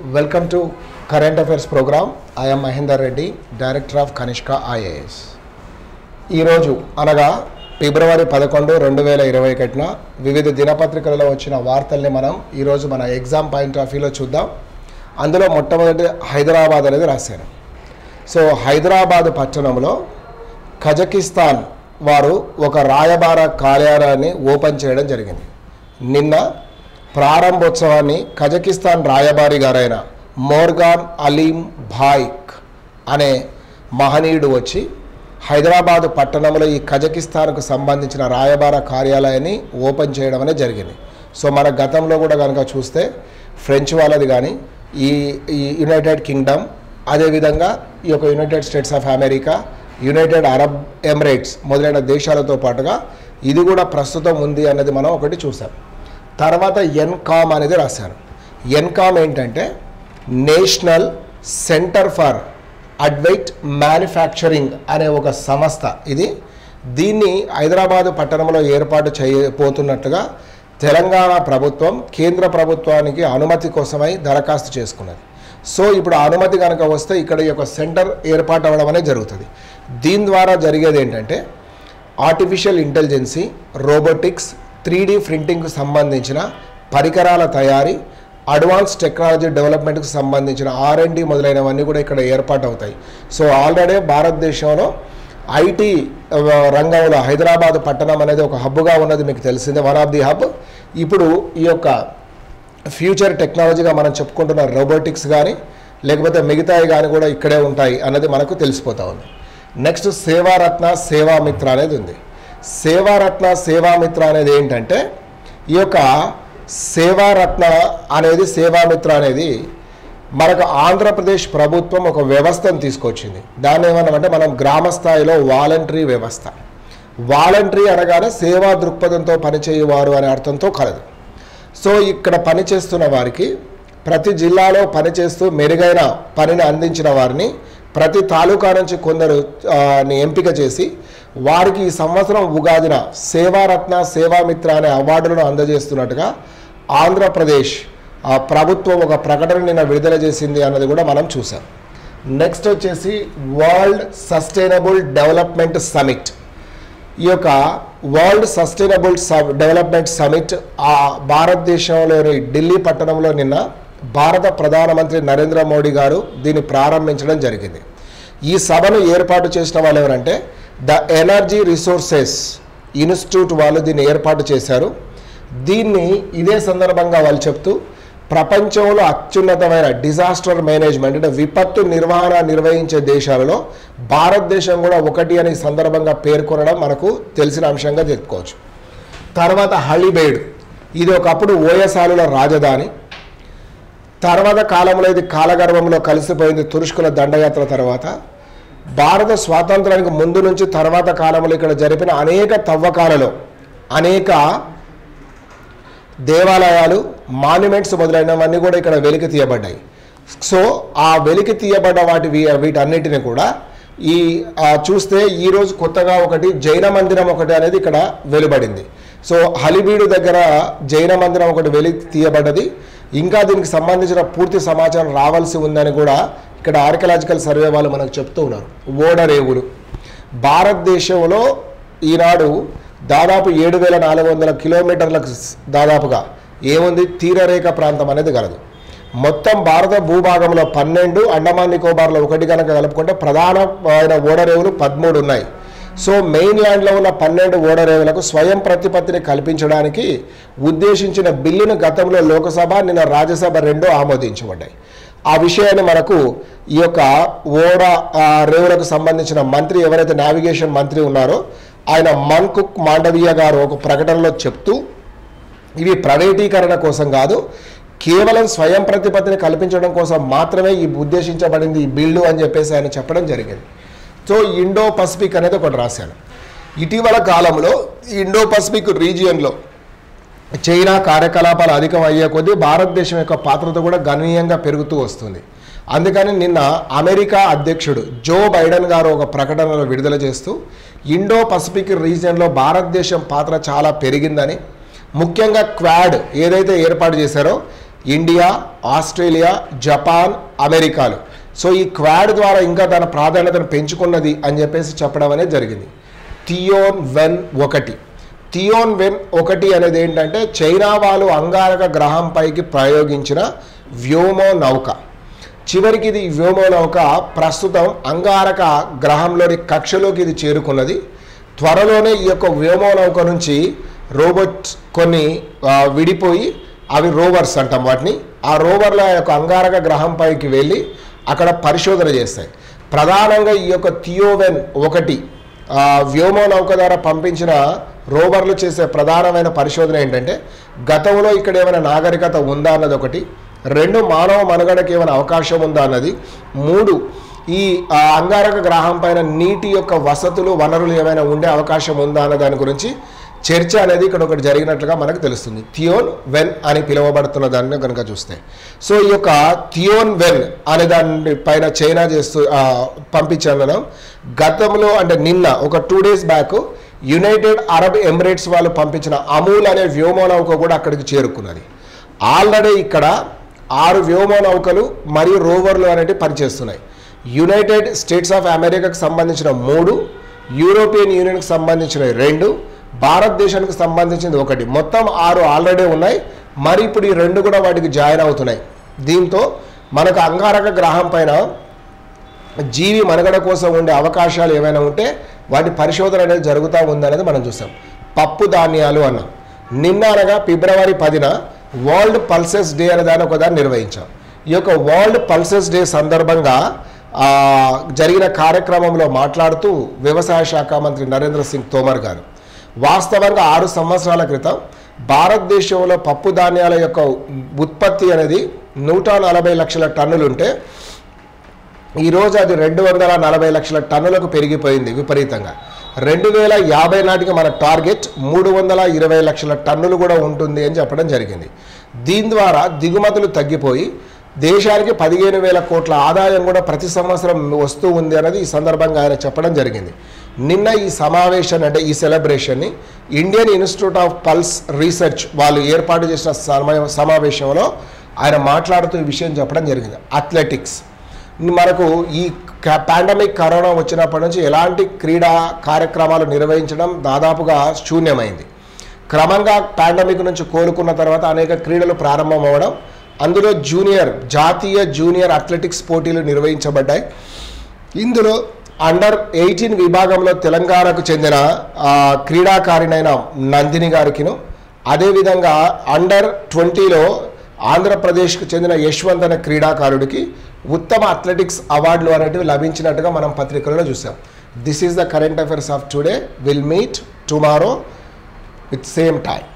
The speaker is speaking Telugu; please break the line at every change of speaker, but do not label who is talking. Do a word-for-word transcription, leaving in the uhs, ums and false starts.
Welcome to Current Affairs program. I am Mahinder Reddy, Director of Kanishka I A S. ఈరోజు అనగా ఫిబ్రవరి పదకొండు రెండు వేల ఇరవై ఒకటిన వివిధ దినపత్రికలలో వచ్చిన వార్తల్ని మనం ఈరోజు మన ఎగ్జామ్ పాయింట్ ఆఫ్ వ్యూలో చూద్దాం. అందులో మొట్టమొదటి హైదరాబాద్ అనేది రాశాను. సో హైదరాబాద్ పట్టణంలో కజకిస్తాన్ వారు ఒక రాయబార కార్యాలయాన్ని ఓపెన్ చేయడం జరిగింది. నిన్న ప్రారంభోత్సవాన్ని కజకిస్తాన్ రాయబారి గారైన మోర్గాన్ అలీం భాయిక్ అనే మహనీయుడు వచ్చి హైదరాబాద్ పట్టణంలో ఈ కజకిస్తాన్కు సంబంధించిన రాయబార కార్యాలయాన్ని ఓపెన్ చేయడం అనేది జరిగింది. సో మన గతంలో కూడా కనుక చూస్తే ఫ్రెంచ్ వాళ్ళది కానీ ఈ ఈ యునైటెడ్ కింగ్డమ్, అదేవిధంగా ఈ యొక్క United States of America, United Arab Emirates మొదలైన దేశాలతో పాటుగా ఇది కూడా ప్రస్తుతం ఉంది అన్నది మనం ఒకటి చూసాం. తర్వాత ఎన్కామ్ అనేది రాశాను. ఎన్కామ్ ఏంటంటే నేషనల్ సెంటర్ ఫర్ అడ్వైట్ మ్యానుఫ్యాక్చరింగ్ అనే ఒక సంస్థ. ఇది దీన్ని హైదరాబాదు పట్టణంలో ఏర్పాటు చేయబోతున్నట్టుగా తెలంగాణ ప్రభుత్వం కేంద్ర ప్రభుత్వానికి అనుమతి కోసమై దరఖాస్తు చేసుకున్నది. సో ఇప్పుడు అనుమతి కనుక వస్తే ఇక్కడ ఈ యొక్క సెంటర్ ఏర్పాటు అవ్వడం అనేది జరుగుతుంది. దీని ద్వారా జరిగేది ఏంటంటే artificial intelligence, robotics, three D ప్రింటింగ్కు సంబంధించిన పరికరాల తయారీ, అడ్వాన్స్ టెక్నాలజీ డెవలప్మెంట్కి సంబంధించిన ఆర్ అండ్ డి మొదలైనవన్నీ కూడా ఇక్కడ ఏర్పాటు అవుతాయి. సో ఆల్రెడీ భారతదేశంలో ఐటీ రంగంలో హైదరాబాద్ పట్టణం అనేది ఒక హబ్గా ఉన్నది మీకు తెలిసిందే, వన్ ఆఫ్ ది హబ్. ఇప్పుడు ఈ యొక్క ఫ్యూచర్ టెక్నాలజీగా మనం చెప్పుకుంటున్న రోబోటిక్స్ కానీ లేకపోతే మిగతాయి కానీ కూడా ఇక్కడే ఉంటాయి అన్నది మనకు తెలిసిపోతూ ఉంది. నెక్స్ట్ సేవారత్న సేవామిత్ర అనేది ఉంది. సేవారత్న సేవామిత్ర అనేది ఏంటంటే ఈ యొక్క సేవారత్న అనేది సేవామిత్ర అనేది మనకు ఆంధ్రప్రదేశ్ ప్రభుత్వం ఒక వ్యవస్థను తీసుకొచ్చింది. దాన్ని ఏమన్నామంటే మనం గ్రామ స్థాయిలో వాలంటరీ వ్యవస్థ. వాలంటరీ అనగానే సేవా దృక్పథంతో పనిచేయవారు అనే అర్థంతో కలదు. సో ఇక్కడ పనిచేస్తున్న వారికి ప్రతి జిల్లాలో పనిచేస్తూ మెరుగైన పనిని అందించిన వారిని ప్రతి తాలూకా నుంచి కొందరు ఎంపిక చేసి వారికి ఈ సంవత్సరం ఉగాదిన సేవారత్న సేవామిత్ర అనే అవార్డులను అందజేస్తున్నట్టుగా ఆంధ్రప్రదేశ్ ప్రభుత్వం ఒక ప్రకటన నిన్న విడుదల చేసింది అన్నది కూడా మనం చూసాం. నెక్స్ట్ వచ్చేసి వరల్డ్ సస్టైనబుల్ డెవలప్మెంట్ సమిట్. ఈ యొక్క వరల్డ్ సస్టైనబుల్ డెవలప్మెంట్ సమిట్ ఆ భారతదేశంలోని ఢిల్లీ పట్టణంలో నిన్న భారత ప్రధానమంత్రి నరేంద్ర మోడీ గారు దీన్ని ప్రారంభించడం జరిగింది. ఈ సభను ఏర్పాటు చేసిన వాళ్ళు ఎవరంటే ద ఎనర్జీ రిసోర్సెస్ ఇన్స్టిట్యూట్ వాళ్ళు దీన్ని ఏర్పాటు చేశారు. దీన్ని ఇదే సందర్భంగా వాళ్ళు చెప్తూ ప్రపంచంలో అత్యున్నతమైన డిజాస్టర్ మేనేజ్మెంట్ అంటే విపత్తు నిర్వహణ నిర్వహించే దేశాలలో భారతదేశం కూడా ఒకటి అనే సందర్భంగా పేర్కొనడం మనకు తెలిసిన అంశంగా చెప్పుకోవచ్చు. తర్వాత హళిబేడు, ఇది ఒకప్పుడు ఓయసాలుల రాజధాని. తర్వాత కాలంలో ఇది కాలగర్భంలో కలిసిపోయింది తురుష్కుల దండయాత్ర తర్వాత. భారత స్వాతంత్రానికి ముందు నుంచి తర్వాత కాలంలో ఇక్కడ జరిపిన అనేక తవ్వకాలలో అనేక దేవాలయాలు, మాన్యుమెంట్స్ మొదలైనవన్నీ కూడా ఇక్కడ వెలికి తీయబడ్డాయి. సో ఆ వెలికి తీయబడ్డ వాటి వీటన్నిటిని కూడా ఈ చూస్తే ఈరోజు కొత్తగా ఒకటి జైన మందిరం ఒకటి అనేది ఇక్కడ వెలువడింది. సో హలిబీడు దగ్గర జైన మందిరం ఒకటి వెలికి తీయబడ్డది. ఇంకా దీనికి సంబంధించిన పూర్తి సమాచారం రావాల్సి ఉందని కూడా ఇక్కడ ఆర్కియలాజికల్ సర్వే వాళ్ళు మనకు చెప్తూ ఉన్నారు. ఓడరేవులు భారతదేశంలో ఈనాడు దాదాపు ఏడు వేల నాలుగు వందల కిలోమీటర్లకు దాదాపుగా ఏముంది తీరరేఖ ప్రాంతం అనేది కలదు. మొత్తం భారత భూభాగంలో పన్నెండు, అండమాన్ నికోబార్లో ఒకటి కనుక కలుపుకుంటే ప్రధానమైన ఓడరేవులు పదమూడు ఉన్నాయి. సో మెయిన్ ల్యాండ్లో ఉన్న పన్నెండు ఓడరేవులకు స్వయం ప్రతిపత్తిని కల్పించడానికి ఉద్దేశించిన బిల్లును గతంలో లోకసభ, నిన్న రాజ్యసభ రెండూ ఆమోదించబడ్డాయి. ఆ విషయాన్ని మనకు ఈ యొక్క ఓడ రేవులకు సంబంధించిన మంత్రి ఎవరైతే నావిగేషన్ మంత్రి ఉన్నారో ఆయన మన్సుఖ్ మాండవీయ గారు ఒక ప్రకటనలో చెప్తూ ఇవి ప్రైవేటీకరణ కోసం కాదు, కేవలం స్వయం ప్రతిపత్తిని కల్పించడం కోసం మాత్రమే ఈ ఉద్దేశించబడింది ఈ బిల్లు అని చెప్పేసి ఆయన చెప్పడం జరిగింది. సో ఇండో పసిఫిక్ అనేది ఒకటి రాశాను. ఇటీవల కాలంలో ఇండో పసిఫిక్ రీజియన్లో చైనా కార్యకలాపాలు అధికం అయ్యే కొద్దీ భారతదేశం యొక్క పాత్రత కూడా గణనీయంగా పెరుగుతూ వస్తుంది. అందుకని నిన్న అమెరికా అధ్యక్షుడు జో బైడెన్ గారు ఒక ప్రకటనలో విడుదల చేస్తూ ఇండో పసిఫిక్ రీజియన్లో భారతదేశం పాత్ర చాలా పెరిగిందని, ముఖ్యంగా క్వాడ్ ఏదైతే ఏర్పాటు చేశారో ఇండియా, ఆస్ట్రేలియా, జపాన్, అమెరికాలు. సో ఈ క్వాడ్ ద్వారా ఇంకా దాని ప్రాధాన్యతను పెంచుకున్నది అని చెప్పేసి చెప్పడం అనేది జరిగింది. థియోన్ వెన్ ఒకటి థియోన్ వెన్ ఒకటి అనేది ఏంటంటే చైనా వాళ్ళు అంగారక గ్రహంపైకి ప్రయోగించిన వ్యోమో నౌక. చివరికి ఇది వ్యోమో నౌక ప్రస్తుతం అంగారక గ్రహంలోని కక్షలోకి ఇది చేరుకున్నది. త్వరలోనే ఈ యొక్క వ్యోమో నౌక నుంచి రోబోట్స్ కొన్ని విడిపోయి అవి రోవర్స్ అంటాం వాటిని. ఆ రోవర్ల యొక్క అంగారక గ్రహంపైకి వెళ్ళి అక్కడ పరిశోధన చేస్తాయి. ప్రధానంగా ఈ యొక్క థియోవెన్ ఒకటి వ్యోమో నౌక ద్వారా పంపించిన రోవర్లు చేసే ప్రధానమైన పరిశోధన ఏంటంటే గతంలో ఇక్కడ ఏమైనా నాగరికత ఉందా అన్నది ఒకటి, రెండు మానవ మనుగడకి ఏమైనా అవకాశం ఉందా అన్నది, మూడు ఈ అంగారక గ్రహం పైన నీటి యొక్క వసతులు వనరులు ఏమైనా ఉండే అవకాశం ఉందా అన్న దాని గురించి చర్చ అనేది ఇక్కడ ఒకటి జరిగినట్లుగా మనకు తెలుస్తుంది. థియోన్ వెన్ అని పిలువబడుతున్న దాన్ని కనుక చూస్తే, సో ఈ యొక్క థియోన్ వెన్ అనే దాని పైన చైనా చేస్తూ పంపించాను. గతంలో అంటే నిన్న ఒక two days back United Arab Emirates వాళ్ళు పంపించిన అమూల్ అనే వ్యోమనౌక కూడా అక్కడికి చేరుకున్నది. ఆల్రెడీ ఇక్కడ ఆరు వ్యోమనౌకలు మరియు రోవర్లు అనేవి పనిచేస్తున్నాయి. యునైటెడ్ స్టేట్స్ ఆఫ్ అమెరికాకు సంబంధించిన మూడు, యూరోపియన్ యూనియన్కి సంబంధించిన రెండు, భారతదేశానికి సంబంధించింది ఒకటి, మొత్తం ఆరు ఆల్రెడీ ఉన్నాయి. మరి ఇప్పుడు ఈ రెండు కూడా వాటికి జాయిన్ అవుతున్నాయి. దీంతో మనకు అంగారక గ్రహం పైన జీవి మనుగడ కోసం ఉండే అవకాశాలు ఏమైనా ఉంటే వాటి పరిశోధన అనేది జరుగుతూ ఉందనేది మనం చూసాం. పప్పు ధాన్యాలు అన్నాం. నిన్న అనగా ఫిబ్రవరి పదిన వరల్డ్ పల్సెస్ డే అనే దాన్ని ఒకదాన్ని నిర్వహించాం. ఈ యొక్క వరల్డ్ పల్సెస్ డే సందర్భంగా జరిగిన కార్యక్రమంలో మాట్లాడుతూ వ్యవసాయ శాఖ మంత్రి నరేంద్ర సింగ్ తోమర్ గారు వాస్తవంగా ఆరు సంవత్సరాల క్రితం భారతదేశంలో పప్పు ధాన్యాల యొక్క ఉత్పత్తి అనేది నూట నలభై లక్షల టన్నులు ఉంటే ఈరోజు అది రెండు వందల నలభై లక్షల టన్నులకు పెరిగిపోయింది విపరీతంగా. రెండు వేల యాభై నాటికి మన టార్గెట్ మూడు వందల ఇరవై లక్షల టన్నులు కూడా ఉంటుంది అని చెప్పడం జరిగింది. దీని ద్వారా దిగుమతులు తగ్గిపోయి దేశానికి పదిహేను వేల కోట్ల ఆదాయం కూడా ప్రతి సంవత్సరం వస్తూ ఉంది అనేది ఈ సందర్భంగా ఆయన చెప్పడం జరిగింది. నిన్న ఈ సమావేశం అంటే ఈ సెలబ్రేషన్ని Indian institute of pulse research వాళ్ళు ఏర్పాటు చేసిన సమావేశంలో ఆయన మాట్లాడుతూ ఈ విషయం చెప్పడం జరిగింది. అథ్లెటిక్స్ మనకు ఈ పాండమిక్ కరోనా వచ్చినప్పటి నుంచి ఎలాంటి క్రీడా కార్యక్రమాలు నిర్వహించడం దాదాపుగా శూన్యమైంది. క్రమంగా పాండమిక్ నుంచి కోలుకున్న తర్వాత అనేక క్రీడలు ప్రారంభం అవ్వడం, అందులో జూనియర్ జాతీయ జూనియర్ అథ్లెటిక్స్ పోటీలు నిర్వహించబడ్డాయి. ఇందులో అండర్ ఎయిటీన్ విభాగంలో తెలంగాణకు చెందిన క్రీడాకారిణైన నందిని గారికిను, అదేవిధంగా అండర్ ట్వంటీలో ఆంధ్రప్రదేశ్కు చెందిన యశ్వంత్ అనే క్రీడాకారుడికి ఉత్తమ అథ్లెటిక్స్ అవార్డులు అనేటివి లభించినట్టుగా మనం పత్రికల్లో చూసాం. This is the current affairs of today. Will meet tomorrow with same time.